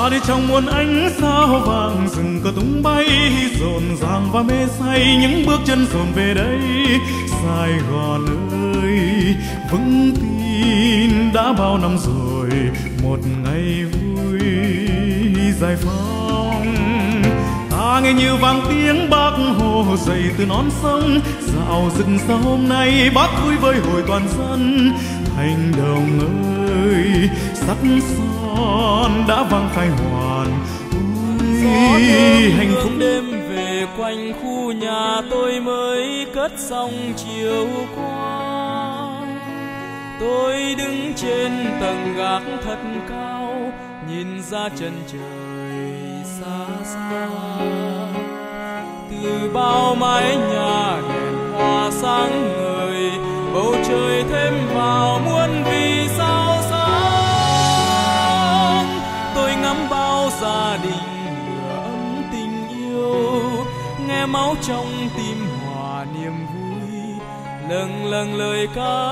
ta đi trong muôn ánh sao vàng, rừng cờ tung bay rộn ràng và mê say, những bước chân dồn về đây. Sài Gòn ơi, vững tin đã bao năm rồi, một ngày vui giải phóng. Ta nghe như vang tiếng Bác Hồ dậy từ non sông, dạo rừng xa hôm nay Bác vui với hồi toàn dân. Thành Đồng ơi, sắc son đã vang khai hoàn. Gió thơm hạnh phúc đêm về quanh khu nhà tôi mới cất xong chiều qua. Tôi đứng trên tầng gác thật cao, nhìn ra chân trời xa xa. Từ bao mái nhà đèn hoa sáng ngời, bầu trời thêm vào muôn vì sao sáng. Tôi ngắm bao gia đình lửa ấm tình yêu, nghe máu trong tim hòa niềm vui, lâng lâng lời ca.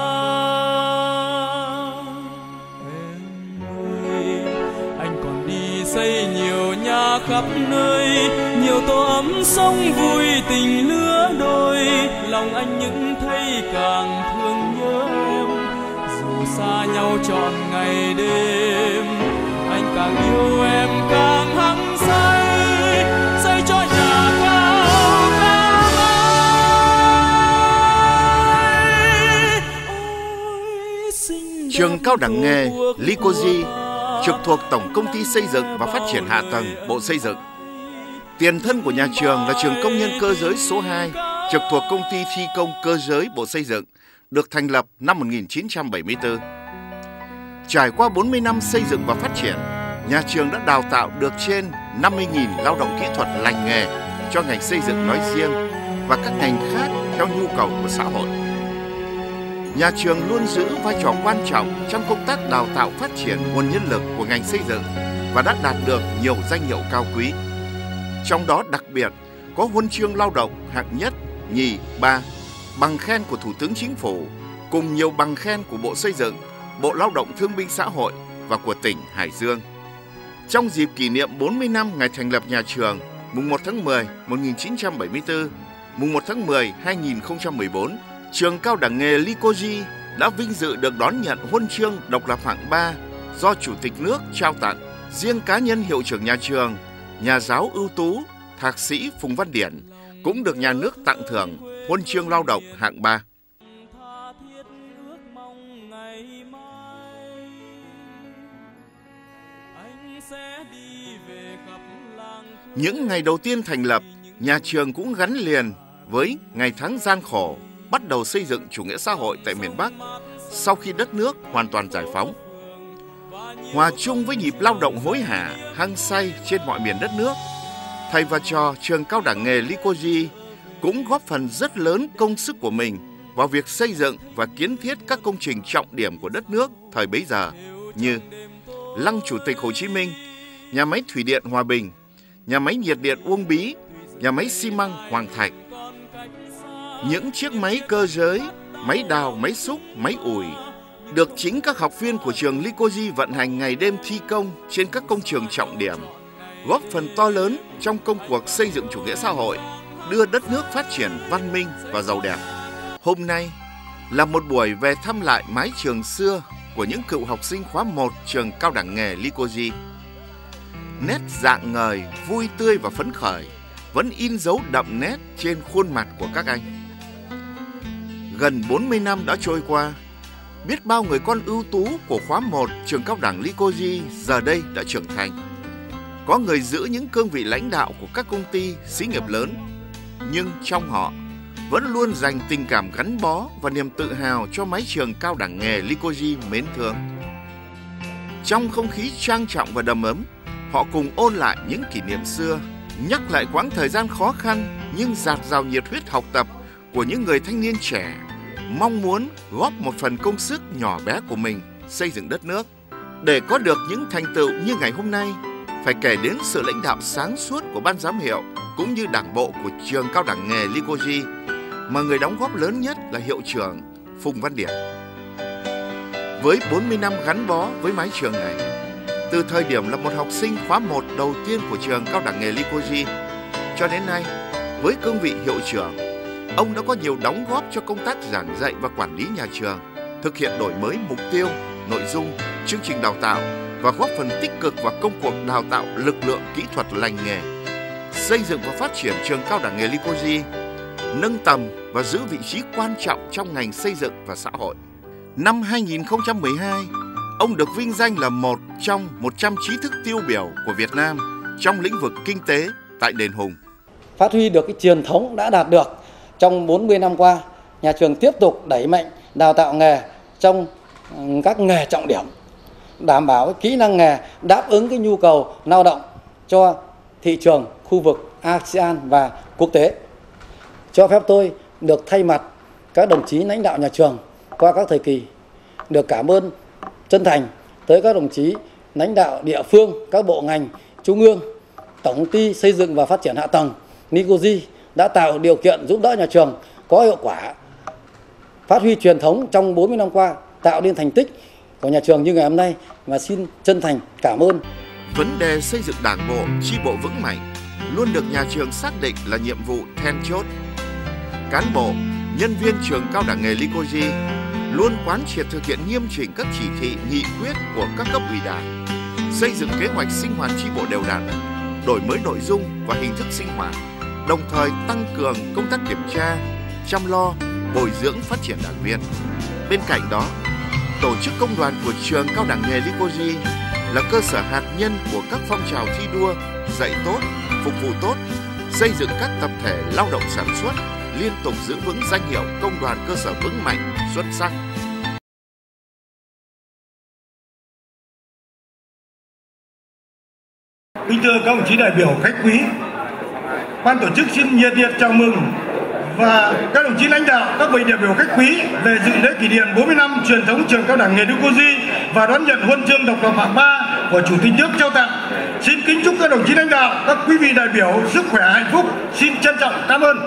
Em ơi, anh còn đi xây nhiều nhà khắp nơi, nhiều tổ ấm sống vui tình lứa đôi. Lòng anh những thấy càng thương nhớ em, dù xa nhau trọn ngày đêm. Anh càng yêu em càng hăng say, xây cho nhà cao cao mãi. Trường Cao đẳng nghề Likoji trực thuộc Tổng Công ty Xây dựng và Phát triển Hạ tầng Bộ Xây dựng. Tiền thân của nhà trường là trường công nhân cơ giới số 2 trực thuộc Công ty Thi công Cơ giới Bộ Xây dựng, được thành lập năm 1974. Trải qua 40 năm xây dựng và phát triển, nhà trường đã đào tạo được trên 50.000 lao động kỹ thuật lành nghề cho ngành xây dựng nói riêng và các ngành khác theo nhu cầu của xã hội. Nhà trường luôn giữ vai trò quan trọng trong công tác đào tạo phát triển nguồn nhân lực của ngành xây dựng và đã đạt được nhiều danh hiệu cao quý. Trong đó đặc biệt có huân chương lao động hạng nhất, nhì, ba, bằng khen của Thủ tướng Chính phủ, cùng nhiều bằng khen của Bộ Xây dựng, Bộ Lao động Thương binh Xã hội và của tỉnh Hải Dương. Trong dịp kỷ niệm 40 năm ngày thành lập nhà trường, mùng 1 tháng 10, 1974, mùng 1 tháng 10, 2014, Trường Cao đẳng nghề Likoji đã vinh dự được đón nhận huân chương độc lập hạng 3 do Chủ tịch nước trao tặng. Riêng cá nhân hiệu trưởng nhà trường, nhà giáo ưu tú, Thạc sĩ Phùng Văn Điển cũng được nhà nước tặng thưởng huân chương lao động hạng 3. Những ngày đầu tiên thành lập, nhà trường cũng gắn liền với ngày tháng gian khổ bắt đầu xây dựng chủ nghĩa xã hội tại miền Bắc sau khi đất nước hoàn toàn giải phóng. Hòa chung với nhịp lao động hối hả, hăng say trên mọi miền đất nước, thầy và trò Trường Cao đẳng nghề Likoji cũng góp phần rất lớn công sức của mình vào việc xây dựng và kiến thiết các công trình trọng điểm của đất nước thời bấy giờ như Lăng Chủ tịch Hồ Chí Minh, nhà máy thủy điện Hòa Bình, nhà máy nhiệt điện Uông Bí, nhà máy xi măng Hoàng Thạch. Những chiếc máy cơ giới, máy đào, máy xúc, máy ủi được chính các học viên của trường Likoji vận hành ngày đêm thi công trên các công trường trọng điểm, góp phần to lớn trong công cuộc xây dựng chủ nghĩa xã hội, đưa đất nước phát triển văn minh và giàu đẹp. Hôm nay là một buổi về thăm lại mái trường xưa của những cựu học sinh khóa 1 Trường Cao đẳng nghề Likoji. Nét rạng ngời, vui tươi và phấn khởi vẫn in dấu đậm nét trên khuôn mặt của các anh. Gần 40 năm đã trôi qua, biết bao người con ưu tú của khóa 1 Trường Cao đẳng Likoji giờ đây đã trưởng thành. Có người giữ những cương vị lãnh đạo của các công ty, xí nghiệp lớn, nhưng trong họ vẫn luôn dành tình cảm gắn bó và niềm tự hào cho mái trường Cao đẳng nghề Likoji mến thương. Trong không khí trang trọng và đầm ấm, họ cùng ôn lại những kỷ niệm xưa, nhắc lại quãng thời gian khó khăn nhưng dạt dào nhiệt huyết học tập của những người thanh niên trẻ, mong muốn góp một phần công sức nhỏ bé của mình xây dựng đất nước. Để có được những thành tựu như ngày hôm nay, phải kể đến sự lãnh đạo sáng suốt của ban giám hiệu cũng như đảng bộ của Trường Cao đẳng nghề Likoji, mà người đóng góp lớn nhất là hiệu trưởng Phùng Văn Điển. Với 40 năm gắn bó với mái trường này, từ thời điểm là một học sinh khóa 1 đầu tiên của trường Cao đẳng nghề Likoji cho đến nay, với cương vị hiệu trưởng, ông đã có nhiều đóng góp cho công tác giảng dạy và quản lý nhà trường, thực hiện đổi mới mục tiêu, nội dung, chương trình đào tạo và góp phần tích cực vào công cuộc đào tạo lực lượng kỹ thuật lành nghề, xây dựng và phát triển trường Cao đẳng nghề Likoji, nâng tầm và giữ vị trí quan trọng trong ngành xây dựng và xã hội. Năm 2012, ông được vinh danh là một trong 100 trí thức tiêu biểu của Việt Nam trong lĩnh vực kinh tế tại Đền Hùng. Phát huy được cái truyền thống đã đạt được trong 40 năm qua, nhà trường tiếp tục đẩy mạnh đào tạo nghề trong các nghề trọng điểm, đảm bảo cái kỹ năng nghề đáp ứng cái nhu cầu lao động cho thị trường khu vực ASEAN và quốc tế. Cho phép tôi được thay mặt các đồng chí lãnh đạo nhà trường qua các thời kỳ được cảm ơn chân thành tới các đồng chí lãnh đạo địa phương, các bộ ngành trung ương, Tổng công ty Xây dựng và Phát triển Hạ tầng Likoji đã tạo điều kiện giúp đỡ nhà trường có hiệu quả, phát huy truyền thống trong 40 năm qua, tạo nên thành tích của nhà trường như ngày hôm nay, và xin chân thành cảm ơn. Vấn đề xây dựng đảng bộ, chi bộ vững mạnh luôn được nhà trường xác định là nhiệm vụ then chốt. Cán bộ, nhân viên trường Cao đẳng nghề Likoji luôn quán triệt thực hiện nghiêm chỉnh các chỉ thị, nghị quyết của các cấp ủy đảng, xây dựng kế hoạch sinh hoạt chi bộ đều đặn, đổi mới nội dung và hình thức sinh hoạt, đồng thời tăng cường công tác kiểm tra, chăm lo, bồi dưỡng phát triển đảng viên. Bên cạnh đó, tổ chức công đoàn của trường Cao đẳng nghề Likoji là cơ sở hạt nhân của các phong trào thi đua, dạy tốt, phục vụ tốt, xây dựng các tập thể lao động sản xuất, liên tục giữ vững danh hiệu công đoàn cơ sở vững mạnh, xuất sắc. Kính thưa các đồng chí đại biểu khách quý, ban tổ chức xin nhiệt liệt chào mừng và các đồng chí lãnh đạo, các vị đại biểu khách quý về dự lễ kỷ niệm 40 năm truyền thống trường Cao đẳng nghề Likoji và đón nhận huân chương độc lập hạng 3 của Chủ tịch nước trao tặng. Xin kính chúc các đồng chí lãnh đạo, các quý vị đại biểu sức khỏe, hạnh phúc. Xin trân trọng cảm ơn.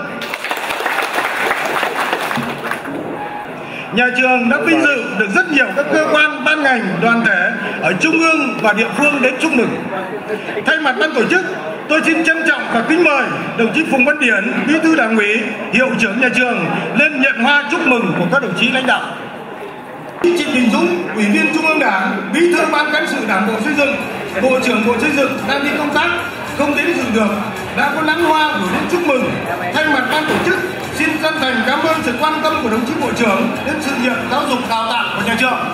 Nhà trường đã vinh dự được rất nhiều các cơ quan, ban ngành, đoàn thể ở trung ương và địa phương đến chúc mừng. Thay mặt ban tổ chức, tôi xin trân trọng và kính mời đồng chí Phùng Văn Điển, Bí thư Đảng ủy, Hiệu trưởng nhà trường lên nhận hoa chúc mừng của các đồng chí lãnh đạo. Trịnh Đình Dũng, Ủy viên Trung ương Đảng, Bí thư Ban Cán sự Đảng bộ Xây dựng, Bộ trưởng Bộ Xây dựng đang đi công tác không đến dự được, đã có lãng hoa gửi đến chúc mừng. Thay mặt ban tổ chức, xin chân thành cảm ơn sự quan tâm của đồng chí Bộ trưởng đến sự nghiệp giáo dục đào tạo của nhà trường.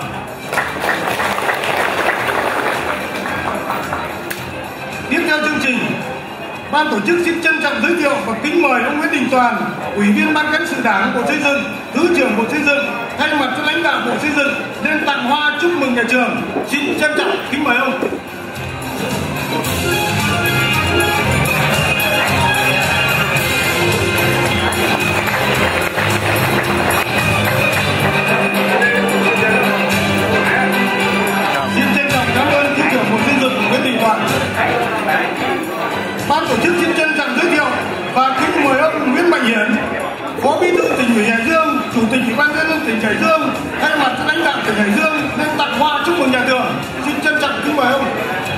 Tiếp theo chương trình, ban tổ chức xin trân trọng giới thiệu và kính mời ông Nguyễn Đình Toàn, Ủy viên Ban Cán sự Đảng Bộ Xây dựng, Thứ trưởng Bộ Xây dựng, thay mặt cho lãnh đạo Bộ Xây dựng lên tặng hoa chúc mừng nhà trường. Xin trân trọng kính mời ông. Xin trân trọng cảm ơn Thứ trưởng Bộ Xây dựng Nguyễn Đình Toàn. Ban tổ chức xin trân trọng giới thiệu và kính mời ông Nguyễn Mạnh Hiển, Phó Bí thư Tỉnh ủy Hải Dương, Chủ tịch Ủy ban nhân dân tỉnh Hải Dương, thay mặt cho lãnh đạo tỉnh Hải Dương lên tặng hoa chúc mừng nhà trường. Xin trân trọng kính mời ông.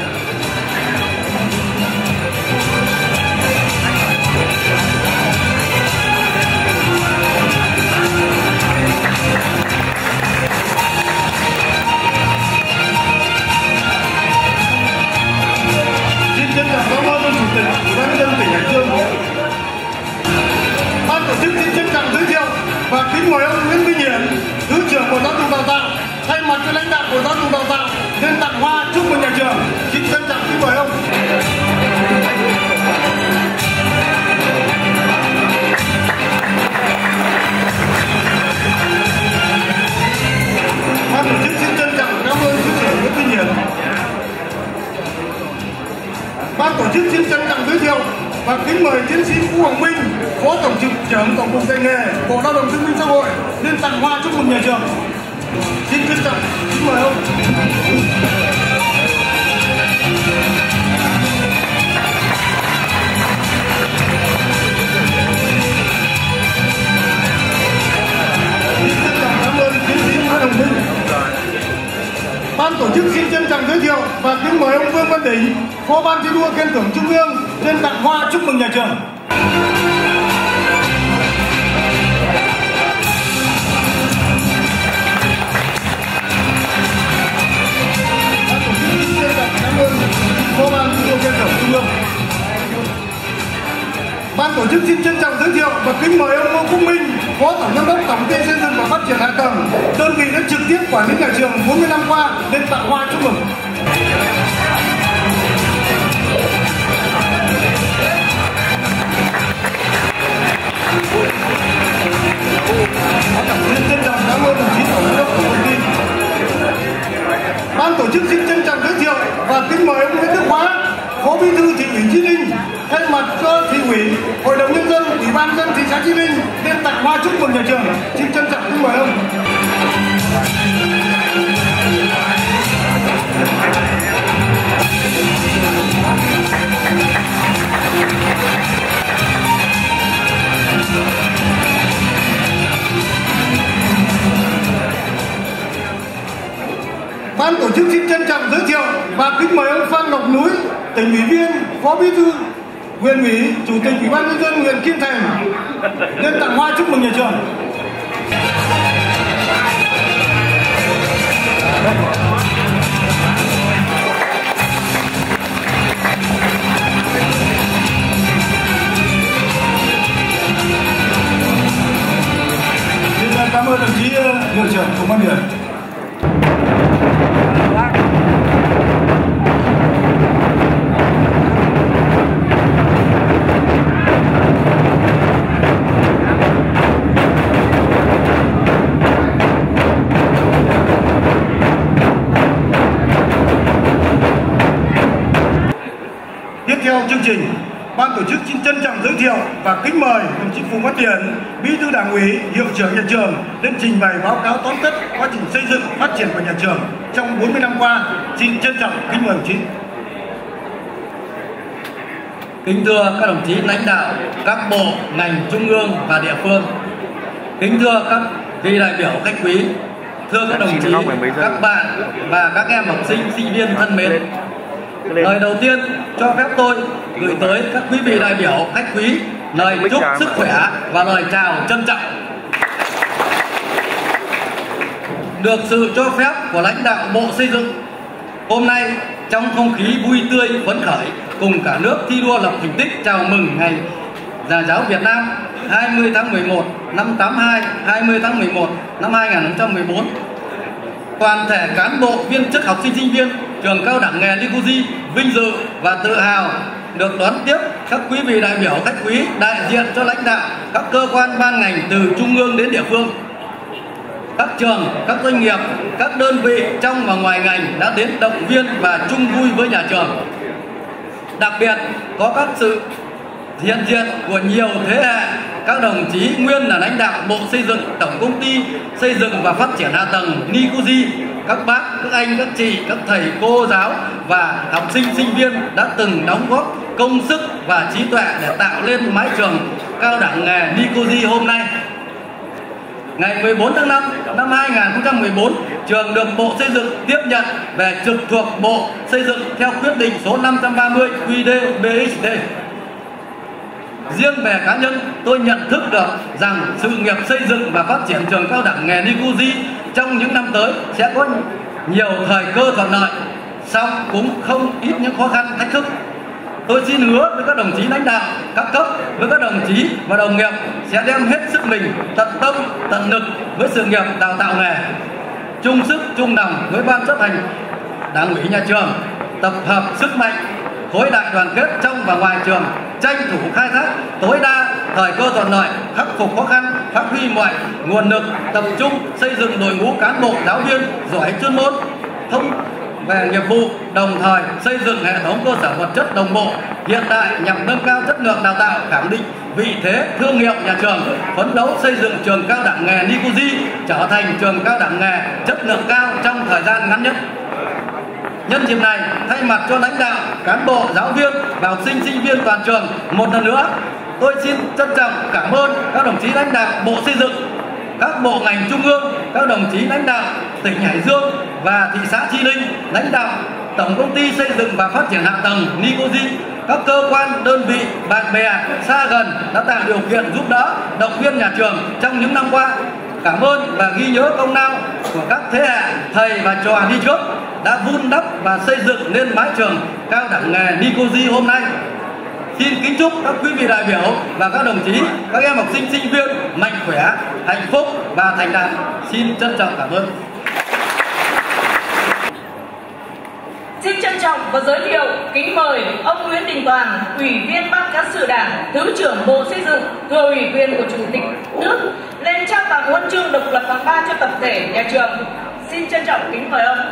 Trân trọng cảm ơn Chủ tịch Ủy ban nhân dân tỉnh Hải Dương. Ban tổ chức xin trân trọng giới thiệu và kính mời ông Nguyễn Minh Hiển, Thứ trưởng Bộ Giáo dục Đào tạo, thay mặt cho lãnh đạo Bộ Giáo dục Đào tạo lên tặng hoa chúc mừng nhà trường. Xin trân trọng kính mời ông. Ban tổ chức xin trân trọng cảm ơn Thứ trưởng Nguyễn Minh Hiển. Ban tổ chức xin trân trọng giới thiệu và kính mời tiến sĩ Vũ Hoàng Minh, Phó Tổng cục trưởng Tổng cục Dạy nghề, Bộ Lao động Thương binh Xã hội lên tặng hoa chúc mừng nhà trường. Xin trân trọng kính mời ông. Xin trân trọng cảm ơn tiến sĩ Vũ Hoàng Minh. Ban tổ chức xin trân trọng giới thiệu và kính mời ông Vương Văn Đỉnh, Phó Ban thi đua khen thưởng Trung ương lên tặng hoa chúc mừng nhà trường. Phó Ban thi đua khen thưởng Trung ương. Ban tổ chức xin trân trọng giới thiệu và kính mời ông Ngô Quốc Minh, Phó Tổng Giám đốc Tổng công ty Xây dựng và Phát triển Hạ tầng, đơn vị đã trực tiếp quản lý nhà trường 40 năm qua, lên tặng hoa chúc mừng. Xin trân trọng cảm ơn đồng chí Tổng Giám đốc Tổng công ty. Ban tổ chức xin trân trọng giới thiệu và kính mời ông Nguyễn Đức Hóa, Phó Bí thư Thị ủy Chí Linh, thay mặt cho Thị ủy, Hội đồng nhân dân, Ủy ban nhân dân thị xã Chí Linh lên tặng hoa chúc mừng nhà trường. Xin trân trọng kính mời ông. Ban tổ chức xin trân trọng giới thiệu và kính mời ông Phan Ngọc Núi, tỉnh ủy viên, Phó Bí thư huyện ủy, Chủ tịch Ủy ban nhân dân huyện Kim Thành lên tặng hoa chúc mừng nhà trường. Xin cảm ơn đồng chí hiệu trưởng Công an huyện. Tiếp theo chương trình, ban tổ chức xin trân trọng giới thiệu và kính mời đồng chí Phùng Văn Điển, Bí thư Đảng ủy, Hiệu trưởng nhà trường lên trình bày báo cáo tóm tắt quá trình xây dựng phát triển của nhà trường trong 40 năm qua. Xin trân trọng kính mời đồng chí. Kính thưa các đồng chí lãnh đạo các bộ, ngành trung ương và địa phương. Kính thưa các vị đại biểu khách quý. Thưa các đồng chí, các bạn và các em học sinh, sinh viên thân mến. Lời đầu tiên cho phép tôi gửi tới các quý vị đại biểu khách quý lời chúc sức khỏe và lời chào trân trọng. Được sự cho phép của lãnh đạo Bộ Xây dựng, hôm nay trong không khí vui tươi phấn khởi cùng cả nước thi đua lập thành tích chào mừng Ngày Nhà giáo Việt Nam 20 tháng 11 năm 82, 20 tháng 11 năm 2014. Toàn thể cán bộ, viên chức, học sinh, sinh viên trường cao đẳng nghề Likuji vinh dự và tự hào được đón tiếp các quý vị đại biểu khách quý đại diện cho lãnh đạo các cơ quan ban ngành từ trung ương đến địa phương. Các trường, các doanh nghiệp, các đơn vị trong và ngoài ngành đã đến động viên và chung vui với nhà trường. Đặc biệt có các sự hiện diện của nhiều thế hệ các đồng chí nguyên là lãnh đạo Bộ Xây dựng, Tổng công ty Xây dựng và Phát triển Hạ tầng Likuji, các bác, các anh, các chị, các thầy, cô giáo và học sinh, sinh viên đã từng đóng góp công sức và trí tuệ để tạo lên mái trường cao đẳng nghề Likuji hôm nay. Ngày 14 tháng 5 năm 2014, trường được Bộ Xây dựng tiếp nhận về trực thuộc Bộ Xây dựng theo quyết định số 530 QĐ-BXT. Riêng về cá nhân, tôi nhận thức được rằng sự nghiệp xây dựng và phát triển trường cao đẳng nghề Likuji trong những năm tới sẽ có nhiều thời cơ thuận lợi, song cũng không ít những khó khăn, thách thức. Tôi xin hứa với các đồng chí lãnh đạo các cấp, với các đồng chí và đồng nghiệp sẽ đem hết sức mình, tận tâm, tận lực với sự nghiệp đào tạo nghề, chung sức chung lòng với ban chấp hành Đảng ủy nhà trường, tập hợp sức mạnh, khối đại đoàn kết trong và ngoài trường, tranh thủ khai thác tối đa thời cơ thuận lợi, khắc phục khó khăn, phát huy mọi nguồn lực, tập trung xây dựng đội ngũ cán bộ giáo viên giỏi chuyên môn, thông về nghiệp vụ, đồng thời xây dựng hệ thống cơ sở vật chất đồng bộ hiện đại nhằm nâng cao chất lượng đào tạo, khẳng định vị thế thương hiệu nhà trường, phấn đấu xây dựng trường cao đẳng nghề Likuji trở thành trường cao đẳng nghề chất lượng cao trong thời gian ngắn nhất. Nhân dịp này, thay mặt cho lãnh đạo, cán bộ, giáo viên và học sinh, sinh viên toàn trường, một lần nữa tôi xin trân trọng cảm ơn các đồng chí lãnh đạo Bộ Xây dựng, các bộ ngành trung ương, các đồng chí lãnh đạo tỉnh Hải Dương và thị xã Chí Linh, lãnh đạo Tổng công ty xây dựng và phát triển hạ tầng Nicosi, các cơ quan, đơn vị, bạn bè xa gần đã tạo điều kiện giúp đỡ, động viên nhà trường trong những năm qua. Cảm ơn và ghi nhớ công lao của các thế hệ thầy và trò đi trước đã vun đắp và xây dựng nên mái trường cao đẳng nghề Nicosi hôm nay. Xin kính chúc các quý vị đại biểu và các đồng chí, các em học sinh, sinh viên mạnh khỏe, hạnh phúc và thành đạt. Xin trân trọng cảm ơn. Xin trân trọng và giới thiệu kính mời ông Nguyễn Đình Toàn, Ủy viên Ban Cán sự Đảng, Thứ trưởng Bộ Xây dựng, thừa ủy quyền của Chủ tịch nước lên trao tặng huân chương độc lập hạng 3 cho tập thể nhà trường. Xin trân trọng kính mời ông.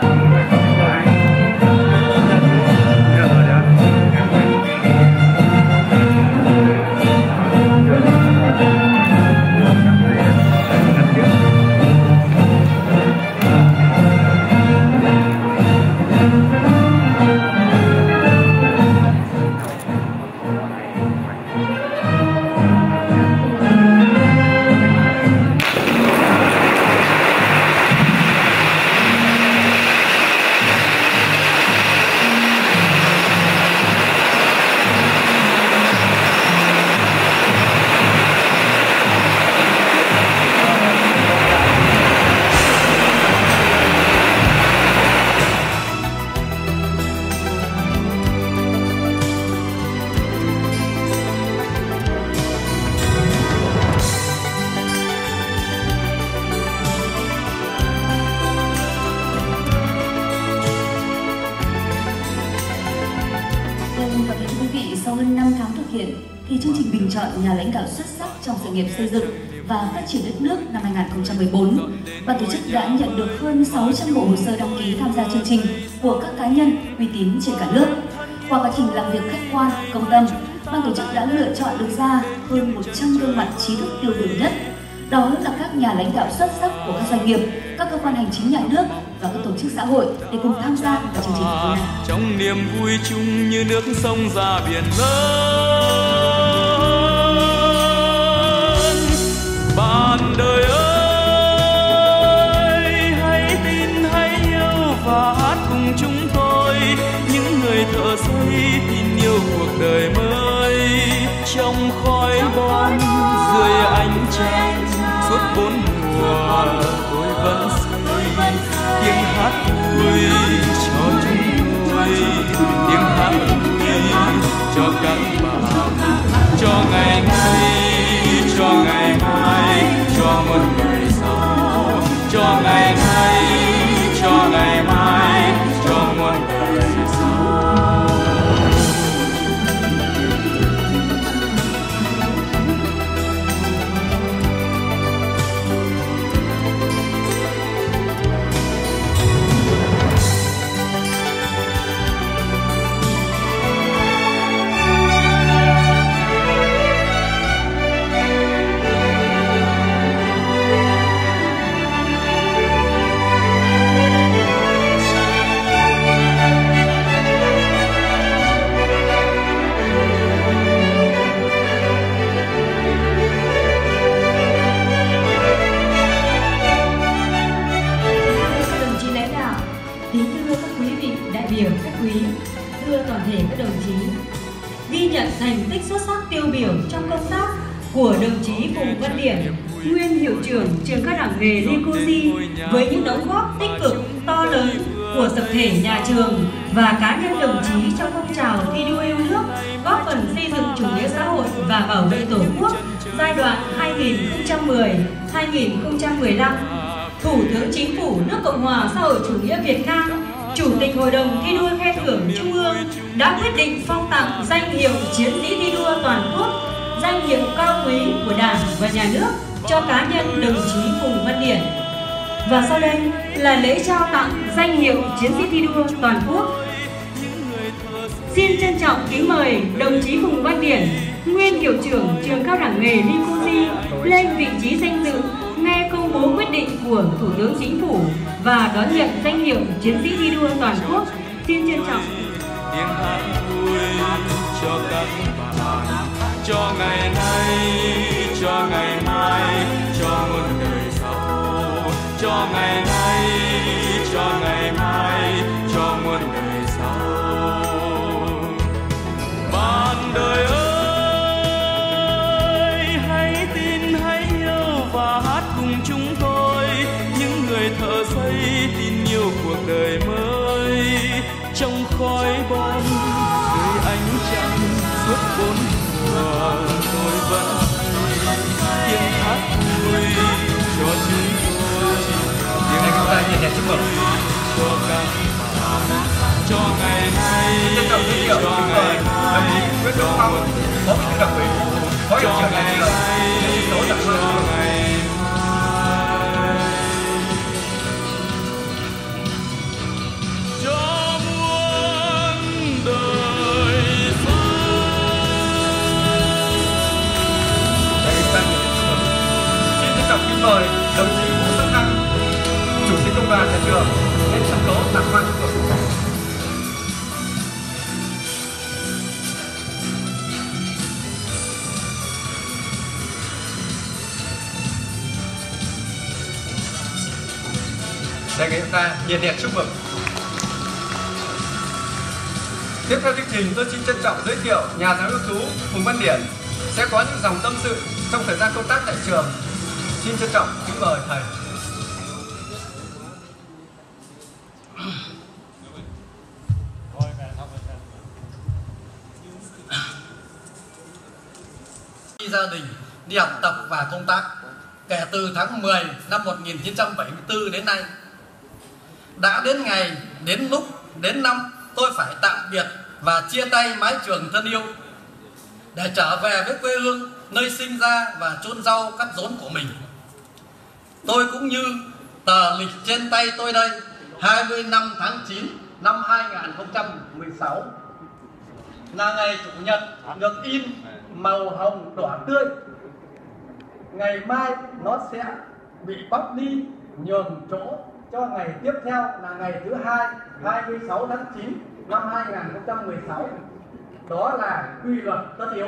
Sau hơn 5 tháng thực hiện, thì chương trình bình chọn nhà lãnh đạo xuất sắc trong sự nghiệp xây dựng và phát triển đất nước năm 2014, ban tổ chức đã nhận được hơn 600 bộ hồ sơ đăng ký tham gia chương trình của các cá nhân uy tín trên cả nước. Qua quá trình làm việc khách quan, công tâm, ban tổ chức đã lựa chọn được ra hơn 100 gương mặt trí thức tiêu biểu nhất. Đó là các nhà lãnh đạo xuất sắc của các doanh nghiệp, các cơ quan hành chính nhà nước và các tổ chức xã hội để cùng tham gia vào chương trình này. Trong niềm vui chung như nước sông ra biển lớn, bạn đời ơi, hãy tin, hãy yêu và hát cùng chúng tôi, những người thợ xây tin yêu cuộc đời mới. Trong khói bom dưới ánh trăng suốt 4 mùa tôi vẫn xây tiếng hát vui cho chúng tôi, tiếng hát vui cho các bạn, cho ngày nay, cho ngày mai, cho một ngày sau, cho ngày nay, cho ngày mai, cho một ngày sau. Ghi nhận thành tích xuất sắc tiêu biểu trong công tác của đồng chí Phùng Văn Điển, nguyên hiệu trưởng trường cao đẳng nghề Nicosi, với những đóng góp tích cực to lớn của tập thể nhà trường và cá nhân đồng chí trong phong trào thi đua yêu nước, góp phần xây dựng chủ nghĩa xã hội và bảo vệ Tổ quốc giai đoạn 2010-2015. Thủ tướng Chính phủ nước Cộng hòa xã hội chủ nghĩa Việt Nam, Chủ tịch Hội đồng thi đua khen thưởng Trung ương đã quyết định phong tặng danh hiệu Chiến sĩ thi đua toàn quốc, danh hiệu cao quý của Đảng và Nhà nước cho cá nhân đồng chí Phùng Văn Điển. Và sau đây là lễ trao tặng danh hiệu Chiến sĩ thi đua toàn quốc. Xin trân trọng kính mời đồng chí Phùng Văn Điển, nguyên hiệu trưởng trường cao đẳng nghề Nicosi, lên vị trí danh dự nghe công bố quyết định của Thủ tướng Chính phủ và đón nhận danh hiệu Chiến sĩ thi đua toàn quốc. Xin trân trọng. Tiếng hát vui cho các bạn, cho ngày nay, cho ngày mai, cho muôn đời sau, cho ngày nay, nay, cho ngày mai, cho muôn đời sau. Bạn đời ơi, hãy tin, hãy yêu và hát cùng chúng tôi, những người thợ xây tin nhiều cuộc đời mới. Trong khói bom dưới ánh trăng suốt bốn mùa, tôi vẫn thấy tiếng hát vui cho chúng tôi, tiếng hát vui cho các bạn, cho ngày nay, cho ngày mai, cho muôn cho ngày nay, cho ngày mời đồng chí Vũ Xuân Thăng, chủ tịch công đoàn nhà trường lên sân khấu tặng hoa chúc mừng. Đề nghị chúng ta nhiệt liệt chúc mừng. Tiếp theo chương trình, tôi xin trân trọng giới thiệu nhà giáo ưu tú Phùng Văn Điển sẽ có những dòng tâm sự trong thời gian công tác tại trường. Xin trân trọng kính mời thầy. Gia đình đi học tập và công tác kể từ tháng 10 năm 1974 đến nay. Đã đến ngày, đến lúc, đến năm tôi phải tạm biệt và chia tay mái trường thân yêu để trở về với quê hương, nơi sinh ra và chôn rau cắt rốn của mình. Tôi cũng như tờ lịch trên tay tôi đây, 25 tháng 9 năm 2016 là ngày Chủ nhật được in màu hồng đỏ tươi. Ngày mai nó sẽ bị bóc đi, nhường chỗ cho ngày tiếp theo là ngày thứ hai, 26 tháng 9 năm 2016. Đó là quy luật tất yếu.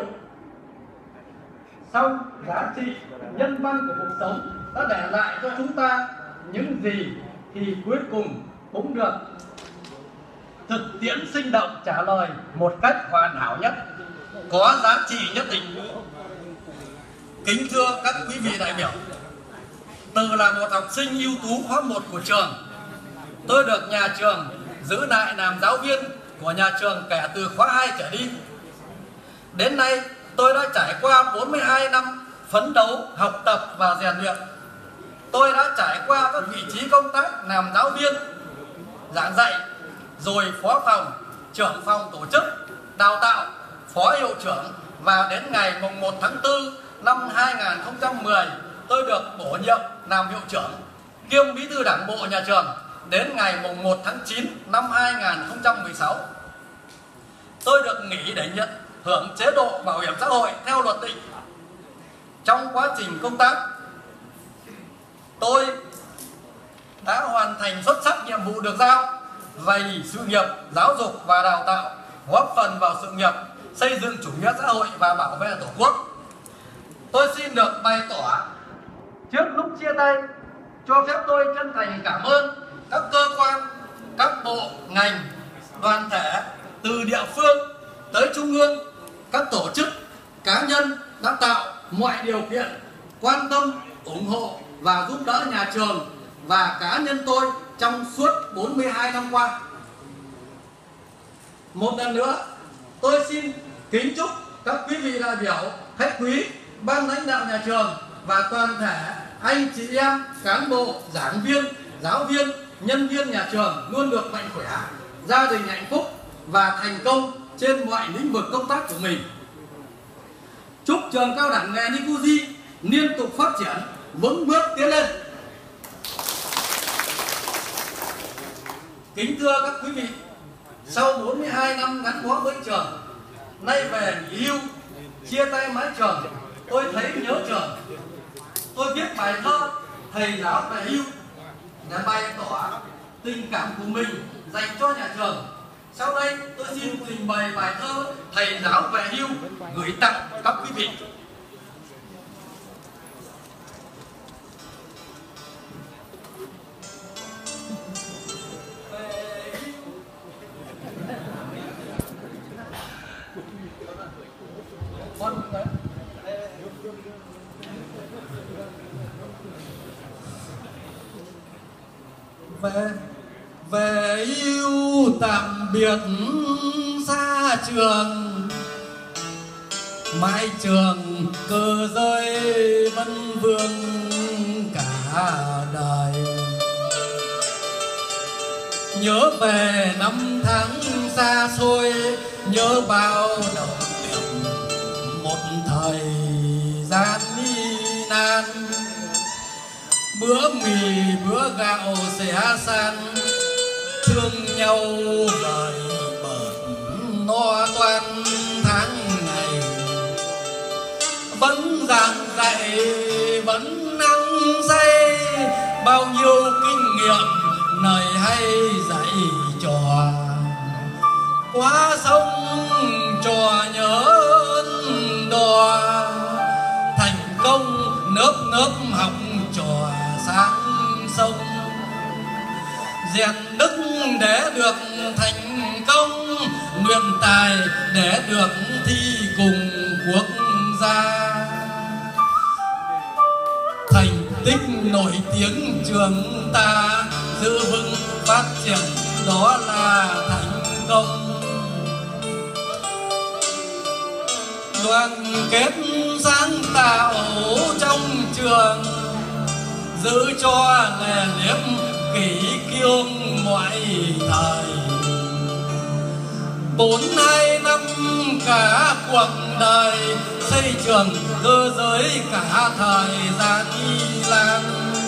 Sau giá trị nhân văn của cuộc sống đã để lại cho chúng ta những gì thì cuối cùng cũng được thực tiễn sinh động trả lời một cách hoàn hảo nhất, có giá trị nhất định. Kính thưa các quý vị đại biểu, từ là một học sinh ưu tú khóa 1 của trường, tôi được nhà trường giữ lại làm giáo viên của nhà trường kể từ khóa 2 trở đi. Đến nay tôi đã trải qua 42 năm phấn đấu, học tập và rèn luyện. Tôi đã trải qua các vị trí công tác làm giáo viên, giảng dạy, rồi phó phòng, trưởng phòng tổ chức, đào tạo, phó hiệu trưởng, và đến ngày 1 tháng 4 năm 2010 tôi được bổ nhiệm làm hiệu trưởng kiêm bí thư đảng bộ nhà trường đến ngày 1 tháng 9 năm 2016. Tôi được nghỉ để nhận hưởng chế độ bảo hiểm xã hội theo luật định. Trong quá trình công tác, tôi đã hoàn thành xuất sắc nhiệm vụ được giao vì sự nghiệp giáo dục và đào tạo, góp phần vào sự nghiệp xây dựng chủ nghĩa xã hội và bảo vệ Tổ quốc. Tôi xin được bày tỏ trước lúc chia tay, cho phép tôi chân thành cảm ơn các cơ quan, các bộ, ngành, đoàn thể từ địa phương tới trung ương, các tổ chức, cá nhân đã tạo mọi điều kiện, quan tâm, ủng hộ và giúp đỡ nhà trường và cá nhân tôi trong suốt 42 năm qua. Một lần nữa, tôi xin kính chúc các quý vị đại biểu, khách quý, ban lãnh đạo nhà trường và toàn thể anh chị em, cán bộ, giảng viên, giáo viên, nhân viên nhà trường luôn được mạnh khỏe, gia đình hạnh phúc và thành công trên mọi lĩnh vực công tác của mình. Chúc trường cao đẳng nghề Nikoji liên tục phát triển, vững bước tiến lên. Kính thưa các quý vị, sau 42 năm gắn bó với trường, nay về nghỉ hưu, chia tay mái trường, tôi thấy nhớ trường. Tôi viết bài thơ Thầy giáo về hưu để bày tỏ tình cảm của mình dành cho nhà trường. Sau đây tôi xin trình bày bài thơ Thầy giáo về hưu gửi tặng các quý vị. về yêu tạm biệt xa trường, mái trường cơ rơi vẫn vương cả đời. Nhớ về năm tháng xa xôi, nhớ bao đầu điểm một thời gian nan. Bữa mì bữa gạo xẻ san, thương nhau vời bợn no toan tháng ngày. Vẫn giảng dạy vẫn năng say, bao nhiêu kinh nghiệm lời hay dạy trò. Qua sông trò nhớ ân đò, thành công nớp nớp học trò sáng sông. Rèn đức để được thành công, luyện tài để được thi cùng quốc gia. Thành tích nổi tiếng trường ta giữ vững phát triển, đó là thành công. Đoàn kết sáng tạo trong trường, giữ cho nề nếp kỷ cương mọi thời. 42 năm cả cuộc đời, xây trường cơ giới cả thời gian đi làm.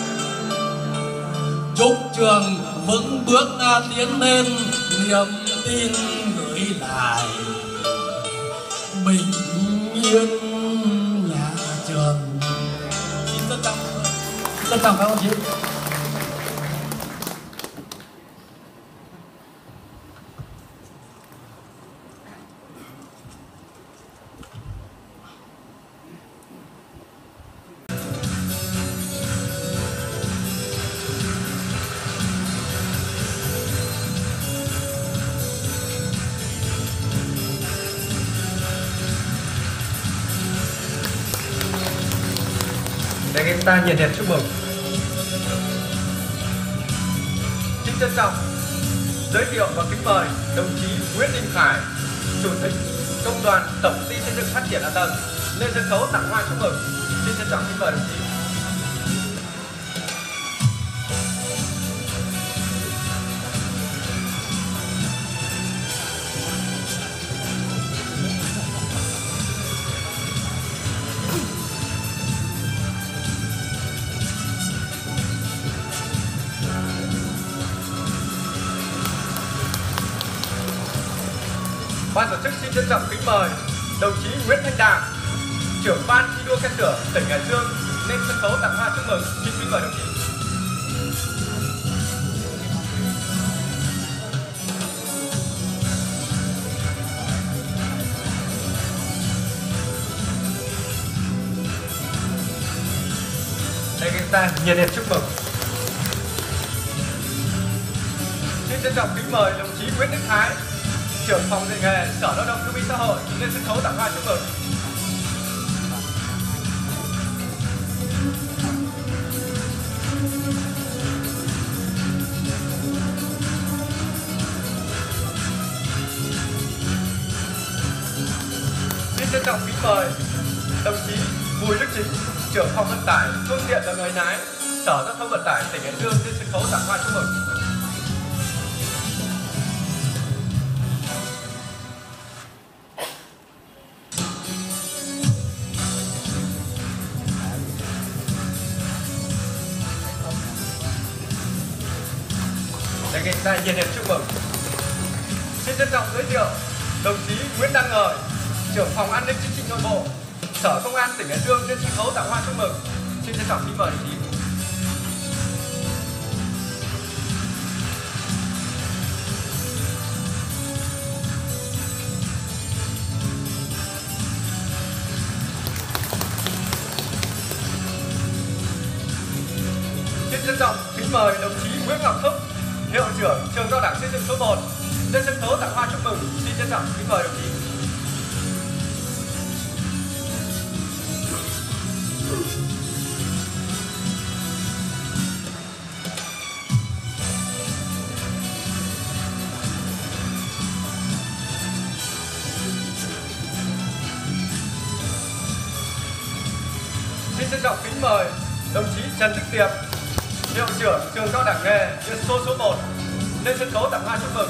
Chúc trường vững bước tiến lên, niềm tin gửi lại bình yên nhà trường. Xin trân trọng các ông chị. Để chúng ta nhiệt liệt chúc mừng. Xin trân trọng giới thiệu và kính mời đồng chí Nguyễn Đình Khải, Chủ tịch Công đoàn Tổng ty Xây dựng Phát triển Hạ tầng lên sân khấu tặng hoa chúc mừng. Xin trân trọng kính mời đồng chí. Ban tổ chức xin trân trọng kính mời đồng chí Nguyễn Thanh Đàm, trưởng ban thi đua khen thưởng tỉnh Hải Dương lên sân khấu tặng hoa chúc mừng. Xin kính mời đồng chí. Để chúng ta nhiệt liệt chúc mừng. Xin trân trọng kính mời đồng chí Nguyễn Đức Thái, trưởng phòng dạy nghề Sở Lao động Thương binh Xã hội lên sân khấu tặng hoa chúc mừng. Xin trân trọng kính mời đồng chí Bùi Đức Chính, trưởng phòng vận tải phương tiện và người lái Sở Giao thông Vận tải tỉnh Hải Dương lên sân khấu tặng hoa chúc mừng. Để người ta nhiệt liệt chúc mừng. Xin trân trọng giới thiệu đồng chí Nguyễn Đăng Ngời, trưởng phòng an ninh chính trị nội bộ Sở Công an tỉnh Hải Dương lên sân khấu tặng hoa chúc mừng. Xin trân trọng kính mời đồng chí. Xin trân trọng kính mời đồng chí Nguyễn Ngọc Thúc, hiệu trưởng trường cao đẳng xây dựng số 1 lên sân khấu tặng hoa chúc mừng. Xin trân trọng kính mời đồng chí. kính mời đồng chí Trần Đức Tiệp, hiệu trưởng trường cao đẳng nghề Việt Xô số 1 lên sân khấu tặng hoa chúc mừng.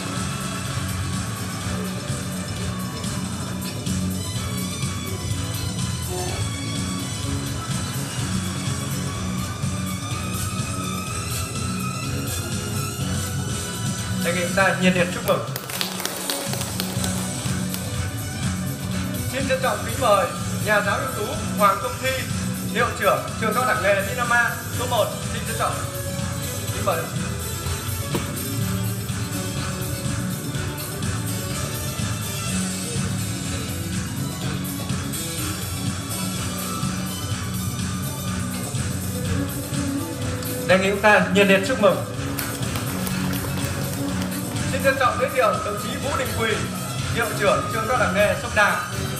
Đề nghị chúng ta nhiệt liệt chúc mừng. Xin trân trọng kính mời nhà giáo ưu tú Hoàng Công Thi, hiệu trưởng trường cao đẳng nghề Vinama số 1. Xin trân trọng kính mời. Đề nghị chúng ta nhiệt liệt chúc mừng. Xin trân trọng giới thiệu đồng chí Vũ Đình Quỳ, hiệu trưởng trường cao đẳng nghề Sông Đà.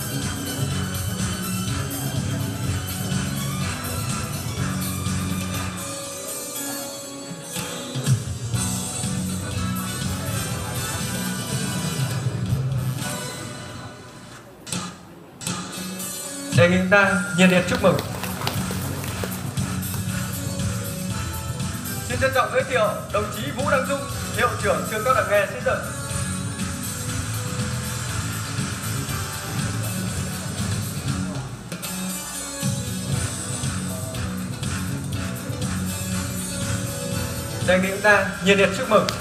Đề nghị chúng ta nhiệt liệt chúc mừng. Xin trân trọng giới thiệu đồng chí Vũ Đăng Dung, hiệu trưởng trường cao đẳng nghề xây dựng. Đề nghị chúng ta nhiệt liệt chúc mừng.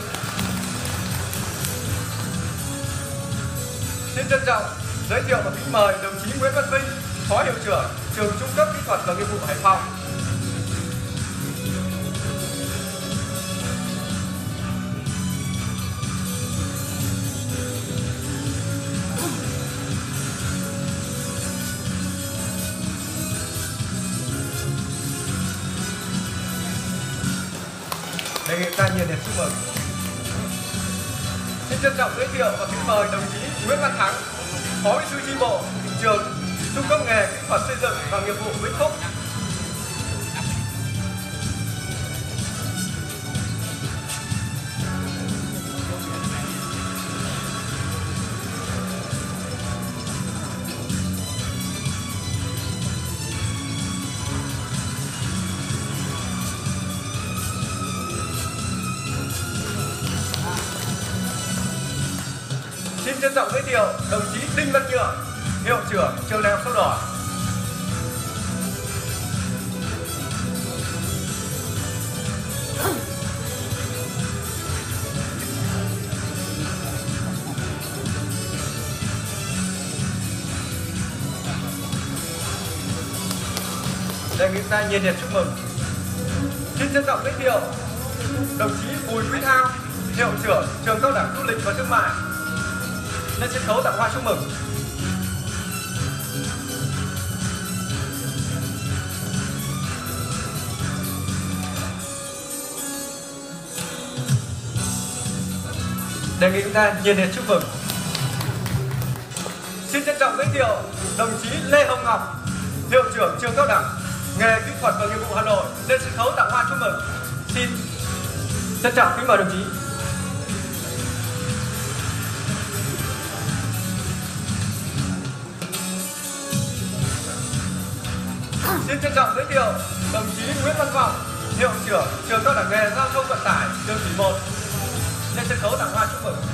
Xin trân trọng giới thiệu và kính mời đồng chí Nguyễn Văn Vinh, phó hiệu trưởng trường trung cấp kỹ thuật và nghiệp vụ Hải Phòng. Đề nghị ta nhiệt liệt chúc mừng. Xin trân trọng giới thiệu và kính mời đồng chí Nguyễn Văn Thắng, phó bí thư chi bộ trường trung cấp nghề kỹ thuật xây dựng và nghiệp vụ Vĩnh Phúc. Xin trân trọng giới thiệu đồng chí Đinh Văn Nhượng, hiệu trưởng trường đại học Sông Đỏ. Đề nghị ta nhiệt liệt chúc mừng. Xin trân trọng giới thiệu đồng chí Bùi Quý Thao, hiệu trưởng trường cao đẳng du lịch và thương mại lên sân khấu tặng hoa chúc mừng. Đề nghị chúng ta nhiệt liệt chúc mừng. Xin trân trọng giới thiệu đồng chí Lê Hồng Ngọc, hiệu trưởng trường cao đẳng nghề kỹ thuật và nghiệp vụ Hà Nội lên sân khấu tặng hoa chúc mừng. Xin trân trọng kính mời đồng chí. Xin trân trọng giới thiệu đồng chí Nguyễn Văn Vọng, hiệu trưởng trường cao đẳng nghề giao thông vận tải trường Thủy 1 lên sân khấu tặng hoa chúc mừng.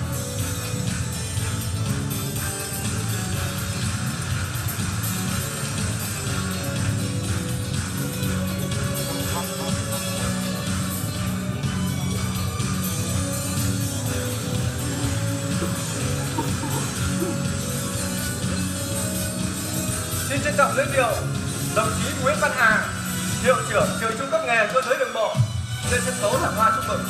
Xin trân trọng giới thiệu đồng chí Nguyễn Văn Hà, hiệu trưởng trường trung cấp nghề cơ giới đường bộ lên sân khấu tặng hoa chúc mừng.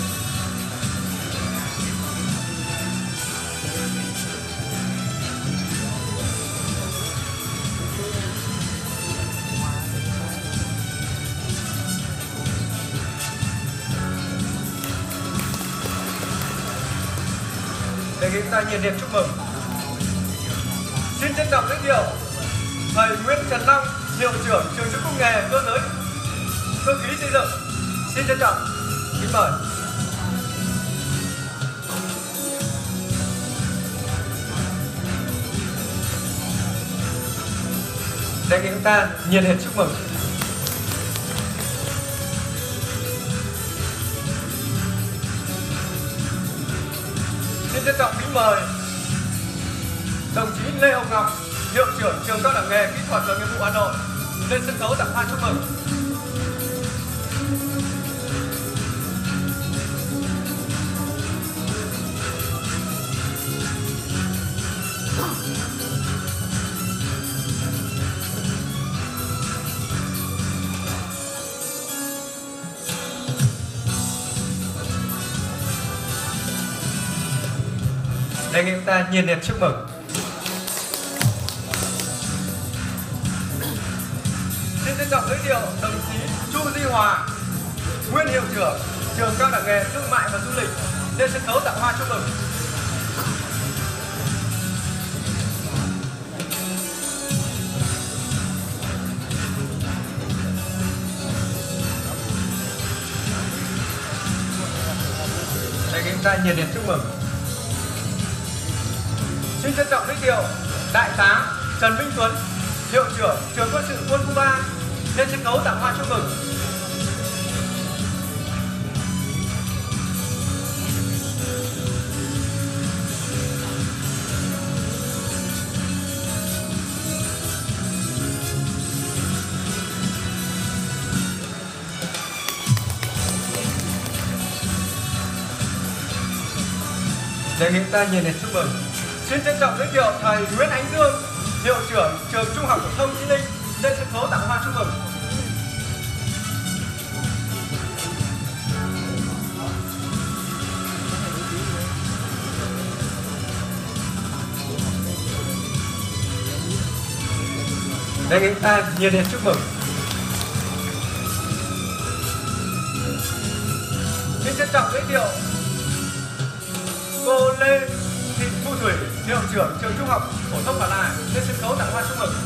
Đề nghị ta nhiệt liệt chúc mừng. Xin trân trọng giới thiệu thầy Nguyễn Trần Long, hiệu trưởng trường trung cấp nghề cơ giới cơ khí xây dựng. Xin trân trọng kính mời. Đề nghị chúng ta nhiệt liệt chúc mừng. xin trân trọng kính mời đồng chí Lê Hồng Ngọc, hiệu trưởng trường cao đẳng nghề kỹ thuật và nghiệp vụ Hà Nội lên sân khấu tặng hoa chúc mừng. Đề nghị chúng ta nhiệt liệt chúc mừng. Xin trân trọng giới thiệu đồng chí Chu Di Hòa, nguyên hiệu trưởng trường cao đẳng nghề thương mại và du lịch lên sân khấu tặng hoa chúc mừng. Đề nghị chúng ta nhiệt liệt chúc mừng. Xin trân trọng giới thiệu Đại tá Trần Minh Tuấn, hiệu trưởng trường quân sự quân khu 3 lên sân khấu tặng hoa chúc mừng. Đề nghị ta nhiệt liệt chúc mừng. Xin trân trọng giới thiệu thầy Nguyễn Ánh Dương, hiệu trưởng trường Trung học phổ thông Chí Linh lên sân khấu tặng hoa chúc mừng. Đề nghị ta nhiệt liệt chúc mừng. Xin trân trọng giới thiệu cô Lê Thị Thu Thủy, hiệu trưởng trường Trung học phổ thông Bản Lại lên sân khấu tặng hoa chúc mừng.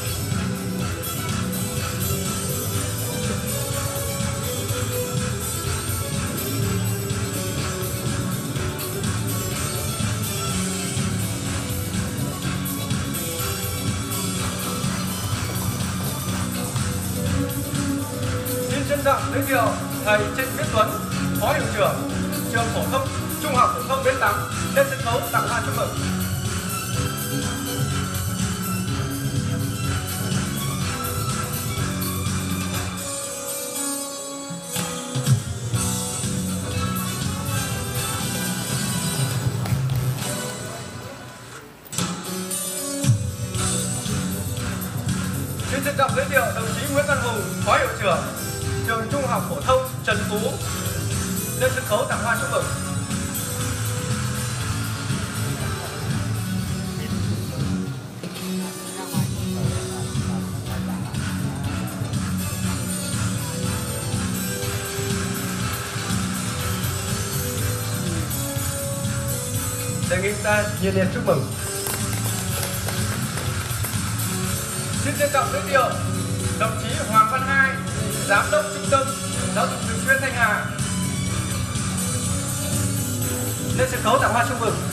Xin trân trọng giới thiệu thầy Trịnh Viết Tuấn, phó hiệu trưởng trường phổ thông Trung học phổ thông Bến Tắm lên sân khấu tặng hoa chúc mừng. Xin trân trọng giới thiệu đồng chí Nguyễn Văn Hùng, phó hiệu trưởng trường Trung học phổ thông Trần Phú lên sân khấu tặng hoa chúc mừng. Đề nghị ta nhiệt liệt chúc mừng. Xin trân trọng giới thiệu đồng chí Hoàng Văn Hai, giám đốc trung tâm giáo dục thường xuyên Thanh Hà lên sân khấu tặng hoa chúc mừng.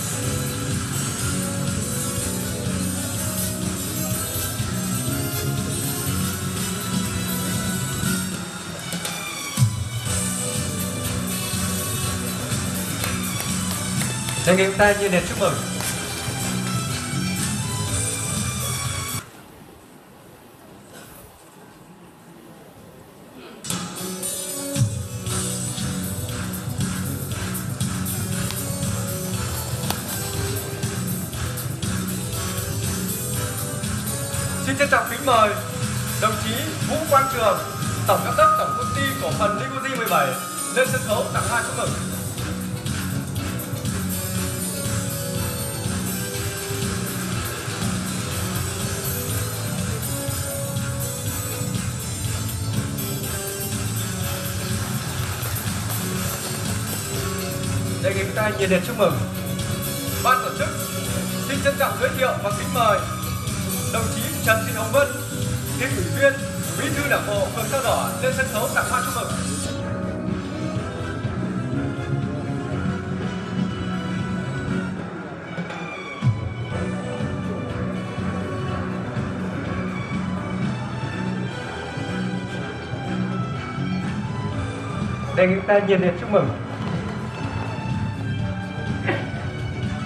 Đề nghị chúng ta nhiệt liệt chúc mừng. Xin trân trọng kính mời đồng chí Vũ Quang Trường, tổng giám đốc tổng công ty cổ phần Licosi 17 lên sân khấu tặng hoa chúc mừng. Đề nghị chúng ta nhiệt liệt chúc mừng. Ban tổ chức xin trân trọng giới thiệu và kính mời đồng chí Trần Thị Hồng Vân, Thị ủy viên, Bí thư Đảng bộ phường Sao Đỏ lên sân khấu tặng hoa chúc mừng. Đề nghị chúng ta nhiệt liệt chúc mừng.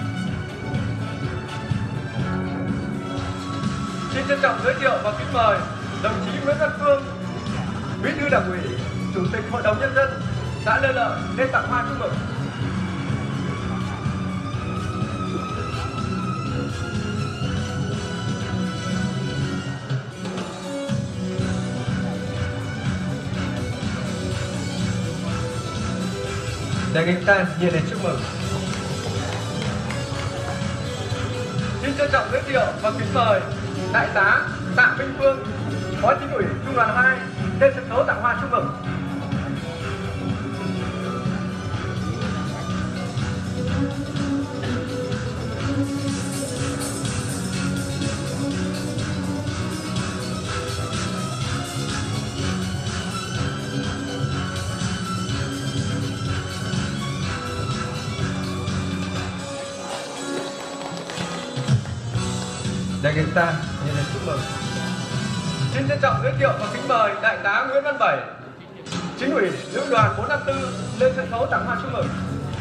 trọng giới thiệu và kính mời đồng chí Nguyễn Văn Phương, Bí thư Đảng ủy, Chủ tịch Hội đồng Nhân dân xã Lê Lợi lên tặng hoa chúc mừng. Đề nghị ta nhiệt liệt chúc mừng. Xin trân trọng giới thiệu và kính mời Đại tá Tạ Minh Phương, Phó Chính ủy Trung đoàn 2 lên sân khấu tặng hoa chúc mừng. Đề nghị ta nhiệt liệt chúc mừng. Xin trân trọng giới thiệu và kính mời Đại tá Nguyễn Văn Bảy, Chính ủy Lữ đoàn 454 lên sân khấu tặng hoa chúc mừng.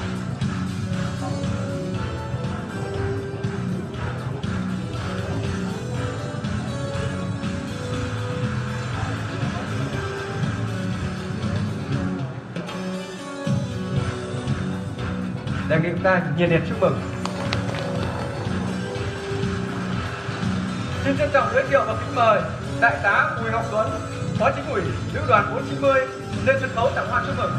Đề nghị ta nhiệt liệt chúc mừng. Xin trân trọng giới thiệu và kính mời Đại tá Bùi Ngọc Tuấn, Phó Chính ủy Lữ đoàn 490 lên sân khấu tặng hoa chúc mừng.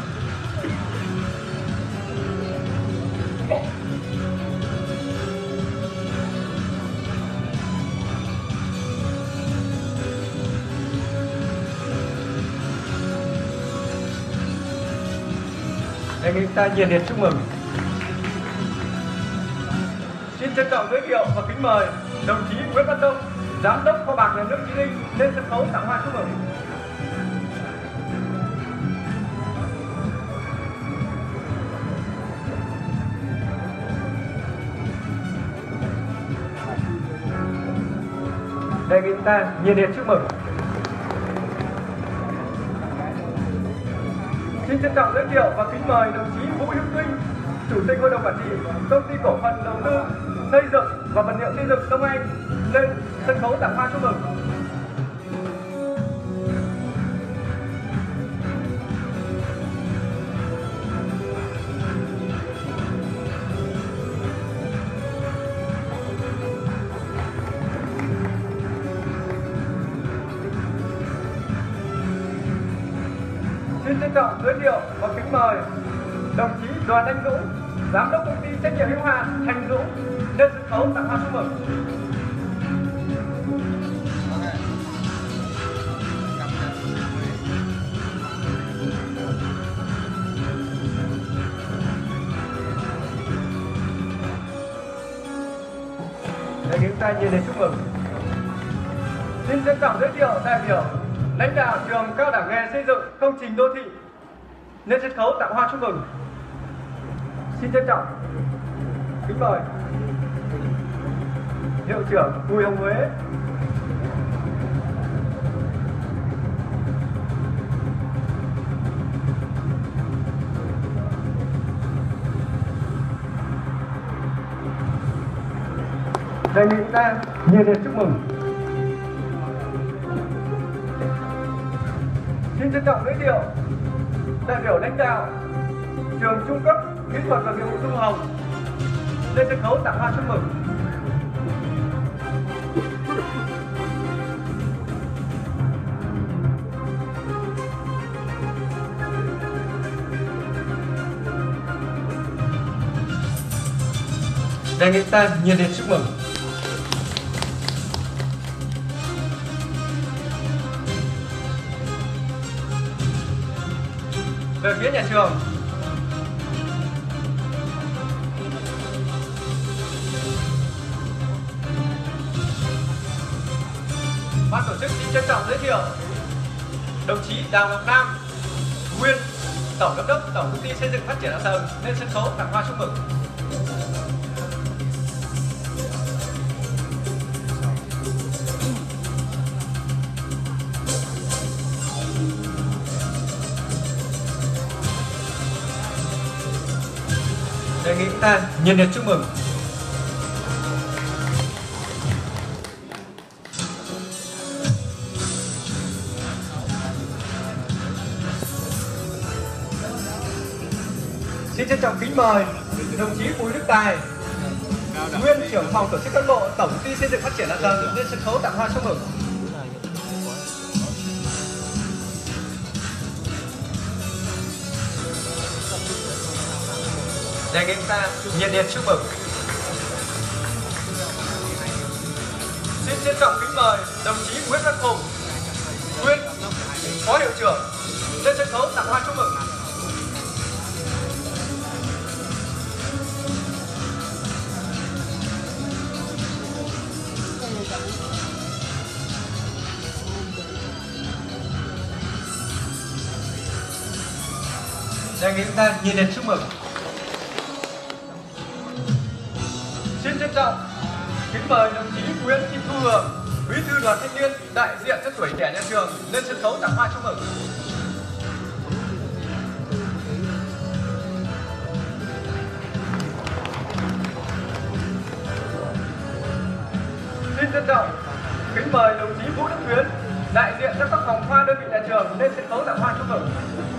Đề nghị ta nhiệt liệt chúc mừng. Xin trân trọng giới thiệu và kính mời đồng chí Nguyễn Văn Đông, Giám đốc Kho bạc Nhà nước Chí Linh lên sân khấu tặng hoa chúc mừng. Đề nghị ta nhiệt liệt chúc mừng. Xin trân trọng giới thiệu và kính mời đồng chí Vũ Hữu Tuynh, Chủ tịch Hội đồng Quản trị Công ty Cổ phần Đầu tư Xây dựng và Vật liệu Xây dựng Đông Anh lên sân khấu tặng hoa chúc mừng. Xin trân trọng giới thiệu và kính mời đồng chí Đoàn Anh Dũng, Giám đốc Công ty Trách nhiệm hữu hạn Thành Dũng lên sân khấu tặng hoa chúc mừng. Đề nghị ta nhiệt liệt chúc mừng. Xin trân trọng giới thiệu đại biểu lãnh đạo trường Cao đẳng nghề xây dựng công trình đô thị lên sân khấu tặng hoa chúc mừng. Xin trân trọng kính mời Hiệu trưởng Bùi Hồng Huế, đề nghị ta nhiệt liệt chúc mừng. Xin trân trọng giới thiệu đại biểu lãnh đạo trường trung cấp kỹ thuật và nghiệp vụ Sông Hồng lên sân khấu tặng hoa chúc mừng. Đề nghị ta nhiệt liệt chúc mừng. Về phía nhà trường, ban tổ chức xin trân trọng giới thiệu đồng chí Đào Ngọc Nam, nguyên Tổng Giám đốc Tổng Công ty Xây dựng Phát triển Hạ tầng lên sân khấu tặng hoa chúc mừng. Đề nghị ta nhiệt liệt chúc mừng. Xin trân trọng kính mời đồng chí Bùi Đức Tài, nguyên trưởng phòng tổ chức cán bộ Tổng công ty Xây dựng Phát triển Hạ tầng lên sân khấu tặng hoa chúc mừng. Đề nghị ta nhiệt liệt chúc mừng. Xin trân trọng kính mời đồng chí Nguyễn Văn Hùng, nguyên phó hiệu trưởng lên sân khấu tặng hoa chúc mừng. Đề nghị ta nhiệt liệt chúc mừng. Xin trân trọng kính mời đồng chí Nguyễn Thị Thu Hường, Bí thư Đoàn Thanh niên đại diện cho tuổi trẻ nhà trường lên sân khấu tặng hoa chúc mừng. Xin trân trọng kính mời đồng chí Vũ Đức Tuyến, đại diện cho các phòng khoa đơn vị nhà trường lên sân khấu tặng hoa chúc mừng.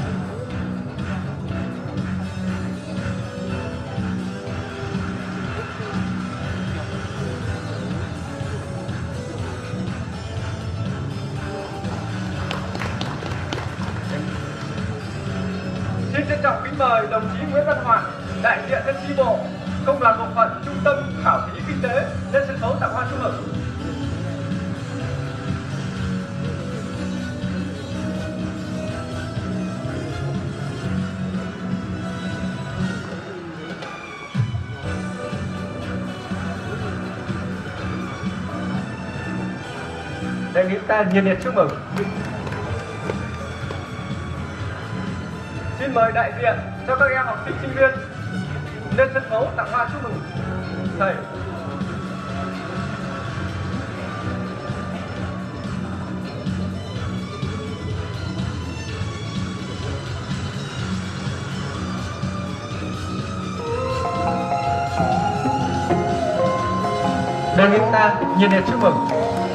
Xin trân trọng kính mời đồng chí Nguyễn Văn Hoàn, đại diện cho chi bộ Công đoàn bộ phận Trung tâm Khảo thí Kinh tế lên sân khấu tặng hoa chúc mừng. Đề nghị ta nhiệt liệt chúc mừng. Xin mời đại diện cho các em học sinh sinh viên lên sân khấu tặng hoa chúc mừng thầy. Đề nghị ta nhiệt liệt chúc mừng.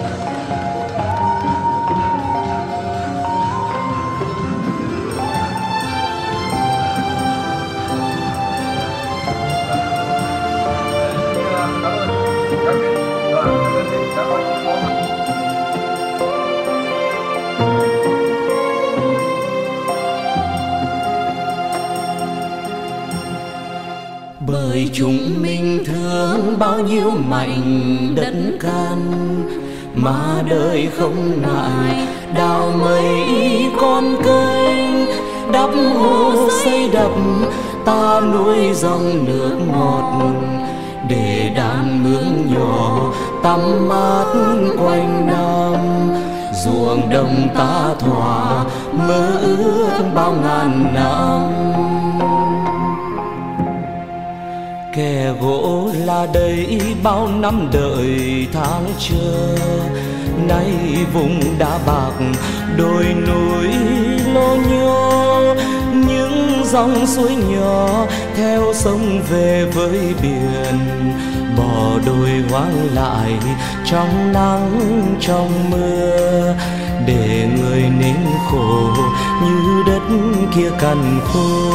Bởi chúng mình thương bao nhiêu mảnh đất can, mà đời không ngại đào mấy con kênh, đắp hồ xây đập ta nuôi dòng nước ngọt, để đàn mương nhỏ tắm mát quanh năm. Ruộng đồng ta thỏa mơ ước bao ngàn năm. Kẻ gỗ là đây bao năm đợi tháng chờ, nay vùng đá bạc đồi núi lô nhô, những dòng suối nhỏ theo sông về với biển, bỏ đồi hoang lại trong nắng trong mưa, để người nên khổ như đất kia cằn khô.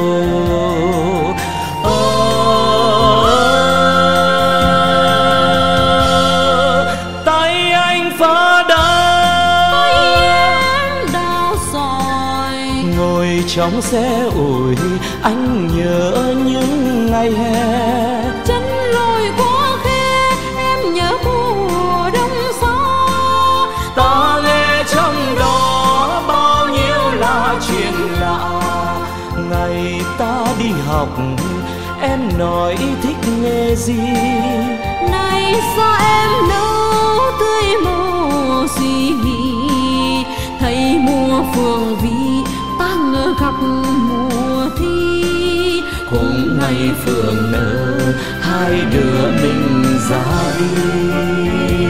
Tay anh phá đá, tay em đào sỏi, ngồi trong xe ủi anh nhớ những ngày hè. Chân lội qua khe em nhớ mùa đông xa, ta nghe trong đó bao nhiêu là chuyện lạ. Ngày ta đi học em nói thích nghề gì, nay sao em nấu tươi màu suy nghĩ. Thấy mùa phường vi ta ngỡ gặp mùa thi, cũng ngày phường nở hai đứa mình ra đi.